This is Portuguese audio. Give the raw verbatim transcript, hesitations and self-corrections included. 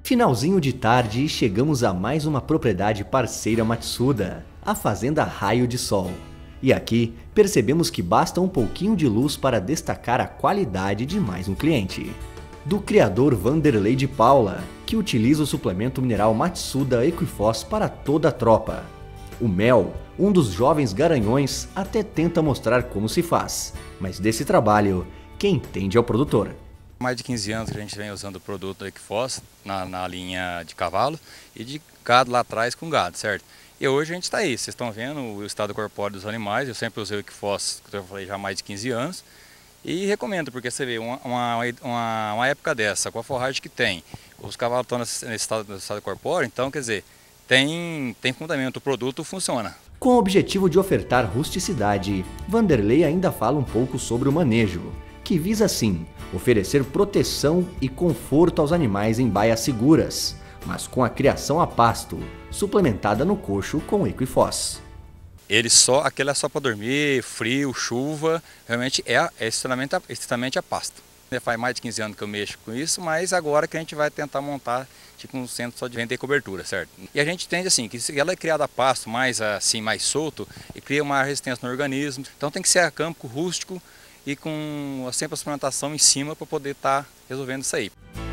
Finalzinho de tarde e chegamos a mais uma propriedade parceira Matsuda, a Fazenda Raio de Sol. E aqui percebemos que basta um pouquinho de luz para destacar a qualidade de mais um cliente. Do criador Vanderlei de Paula, que utiliza o suplemento mineral Matsuda Equifós para toda a tropa. O Mel, um dos jovens garanhões, até tenta mostrar como se faz, mas desse trabalho, quem entende é o produtor. Mais de quinze anos que a gente vem usando o produto do Equifós na, na linha de cavalo e de gado lá atrás com gado, certo? E hoje a gente está aí, vocês estão vendo o estado corpóreo dos animais. Eu sempre usei o Equifós, que eu falei, já há mais de quinze anos. E recomendo, porque você vê, uma, uma, uma, uma época dessa, com a forragem que tem, os cavalos estão nesse, nesse estado, nesse estado corpóreo, então quer dizer, tem, tem fundamento, o produto funciona. Com o objetivo de ofertar rusticidade, Vanderlei ainda fala um pouco sobre o manejo, que visa assim oferecer proteção e conforto aos animais em baias seguras, mas com a criação a pasto, suplementada no coxo com Equifós. Ele só, aquele é só para dormir, frio, chuva, realmente é, é estritamente, estritamente a pasto. Faz mais de quinze anos que eu mexo com isso, mas agora que a gente vai tentar montar tipo um centro só de venda e cobertura, certo? E a gente entende assim, que se ela é criada a pasto mais assim, mais solto, e cria uma resistência no organismo, então tem que ser a campo rústico, e com sempre a suplementação em cima para poder estar tá resolvendo isso aí.